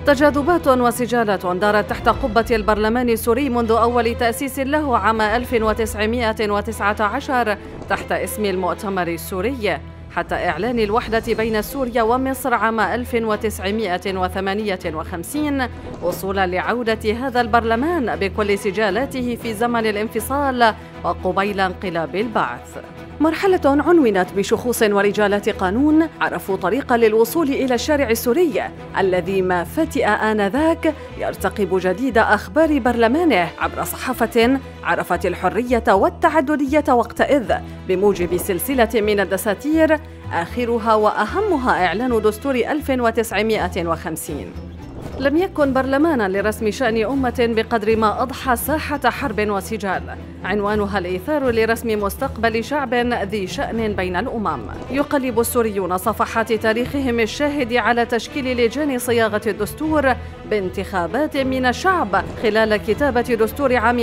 تجاذبات وسجالات دارت تحت قبة البرلمان السوري منذ أول تأسيس له عام 1919 تحت اسم المؤتمر السوري، حتى إعلان الوحدة بين سوريا ومصر عام 1958 وصولا لعودة هذا البرلمان بكل سجالاته في زمن الانفصال وقبيل انقلاب البعث. مرحلة عنونت بشخوص ورجالات قانون عرفوا طريقا للوصول إلى الشارع السوري الذي ما فتئ آنذاك يرتقب جديد أخبار برلمانه عبر صحافة عرفت الحرية والتعددية وقتئذ بموجب سلسلة من الدساتير آخرها وأهمها إعلان دستور 1950. لم يكن برلمانا لرسم شأن أمة بقدر ما أضحى ساحة حرب وسجال، عنوانها الإيثار لرسم مستقبل شعب ذي شأن بين الأمم. يقلب السوريون صفحات تاريخهم الشاهد على تشكيل لجان صياغة الدستور بانتخابات من الشعب خلال كتابة دستور عام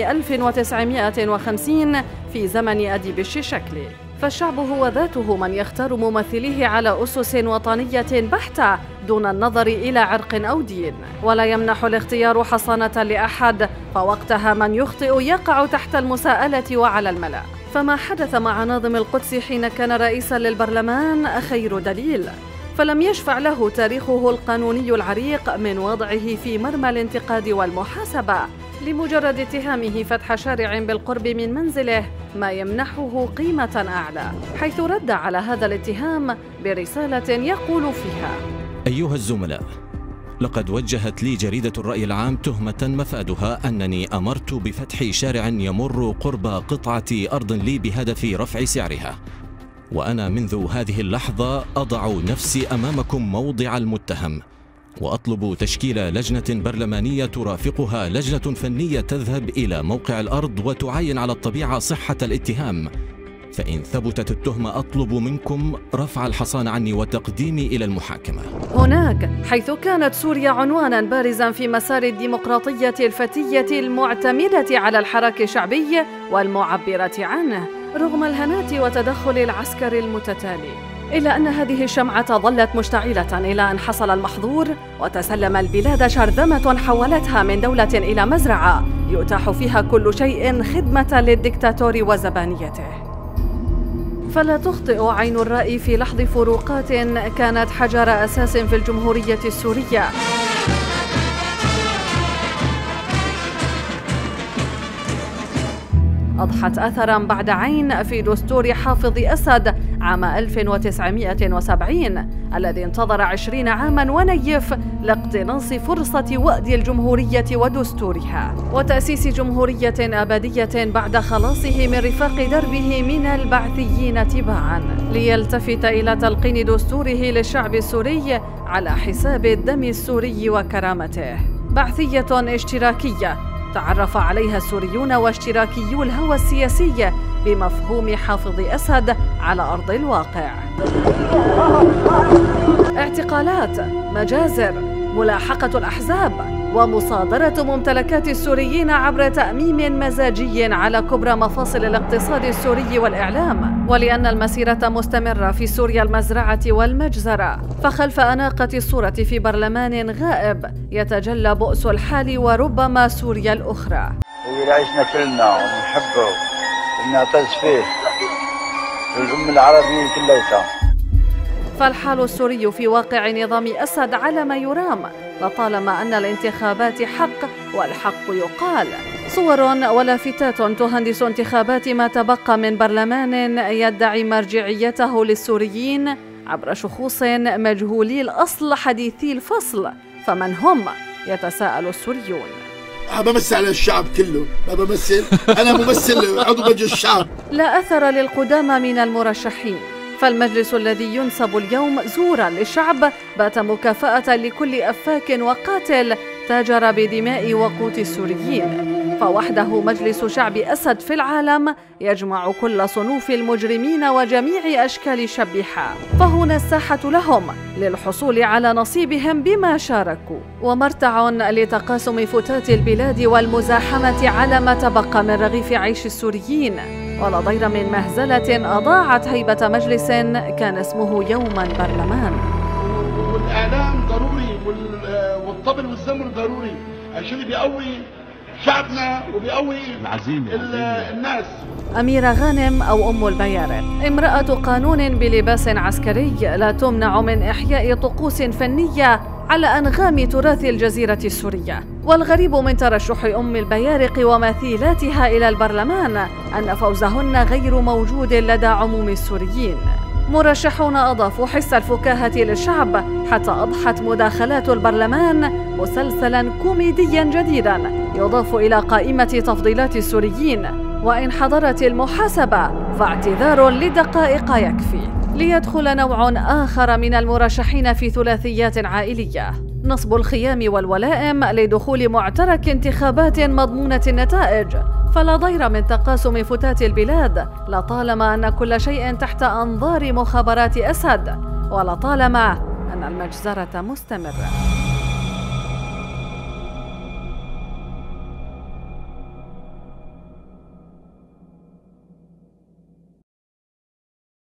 1950 في زمن أديب الشيشكلي. فالشعب هو ذاته من يختار ممثليه على أسس وطنية بحتة دون النظر إلى عرق أو دين، ولا يمنح الاختيار حصانة لأحد، فوقتها من يخطئ يقع تحت المساءلة وعلى الملأ. فما حدث مع ناظم القدس حين كان رئيساً للبرلمان خير دليل، فلم يشفع له تاريخه القانوني العريق من وضعه في مرمى الانتقاد والمحاسبة لمجرد اتهامه فتح شارع بالقرب من منزله، ما يمنحه قيمة أعلى، حيث رد على هذا الاتهام برسالة يقول فيها: أيها الزملاء، لقد وجهت لي جريدة الرأي العام تهمة مفادها أنني أمرت بفتح شارع يمر قرب قطعة أرض لي بهدف رفع سعرها، وأنا منذ هذه اللحظة أضع نفسي أمامكم موضع المتهم، وأطلب تشكيل لجنة برلمانية ترافقها لجنة فنية تذهب إلى موقع الأرض وتعاين على الطبيعة صحة الاتهام، فإن ثبتت التهمة أطلب منكم رفع الحصانة عني وتقديمي إلى المحاكمة. هناك حيث كانت سوريا عنوانا بارزا في مسار الديمقراطية الفتية المعتمدة على الحراك الشعبي والمعبرة عنه رغم الهنات وتدخل العسكر المتتالي، إلا أن هذه الشمعة ظلت مشتعلة إلى أن حصل المحظور وتسلم البلاد شرذمة حولتها من دولة إلى مزرعة يتاح فيها كل شيء خدمة للدكتاتور وزبانيته. فلا تخطئ عين الرأي في لحظ فروقات كانت حجر أساس في الجمهورية السورية. أضحت أثراً بعد عين في دستور حافظ أسد عام 1970 الذي انتظر 20 عاماً ونيف لاقتناص فرصة وأد الجمهورية ودستورها وتأسيس جمهورية أبدية بعد خلاصه من رفاق دربه من البعثيين تباعاً، ليلتفت إلى تلقين دستوره للشعب السوري على حساب الدم السوري وكرامته. بعثية اشتراكية تعرف عليها السوريون واشتراكيو الهوى السياسي بمفهوم حافظ أسد على أرض الواقع. اعتقالات، مجازر، ملاحقة الأحزاب، ومصادرة ممتلكات السوريين عبر تأميم مزاجي على كبرى مفاصل الاقتصاد السوري والإعلام. ولأن المسيرة مستمرة في سوريا المزرعة والمجزرة، فخلف أناقة الصورة في برلمان غائب يتجلى بؤس الحال وربما سوريا الأخرى. اللي عشنا كلنا ونحبه ونعتز فيه الأمة العربية كلها. فالحال السوري في واقع نظام أسد على ما يرام، لطالما أن الانتخابات حق والحق يقال. صور ولافتات تهندس انتخابات ما تبقى من برلمان يدعي مرجعيته للسوريين عبر شخوص مجهولي الأصل حديثي الفصل. فمن هم؟ يتساءل السوريون. بمثل على الشعب كله، ما بمثل، أنا ممثل عضو مجلس الشعب. لا أثر للقدامى من المرشحين، فالمجلس الذي ينسب اليوم زورا للشعب بات مكافأة لكل أفاك وقاتل تاجر بدماء وقوت السوريين. فوحده مجلس شعب أسد في العالم يجمع كل صنوف المجرمين وجميع أشكال الشبيحة، فهنا الساحة لهم للحصول على نصيبهم بما شاركوا، ومرتع لتقاسم فتات البلاد والمزاحمة على ما تبقى من رغيف عيش السوريين. ولا ضير من مهزلة أضاعت هيبة مجلس كان اسمه يوما برلمان. والإعلام ضروري والطبل والزمر ضروري عشان بيقوي شعبنا وبيقوي الناس. أميرة غانم أو أم البيارق، امرأة قانون بلباس عسكري لا تمنع من إحياء طقوس فنية على أنغام تراث الجزيرة السورية. والغريب من ترشح أم البيارق ومثيلاتها إلى البرلمان أن فوزهن غير موجود لدى عموم السوريين. مرشحون أضافوا حس الفكاهة للشعب حتى أضحت مداخلات البرلمان مسلسلاً كوميدياً جديداً يضاف إلى قائمة تفضيلات السوريين، وإن حضرت المحاسبة فاعتذار لدقائق يكفي. ليدخل نوع آخر من المرشحين في ثلاثيات عائلية، نصب الخيام والولائم لدخول معترك انتخابات مضمونة النتائج. فلا ضير من تقاسم فتات البلاد لطالما أن كل شيء تحت أنظار مخابرات أسد، ولطالما أن المجزرة مستمرة.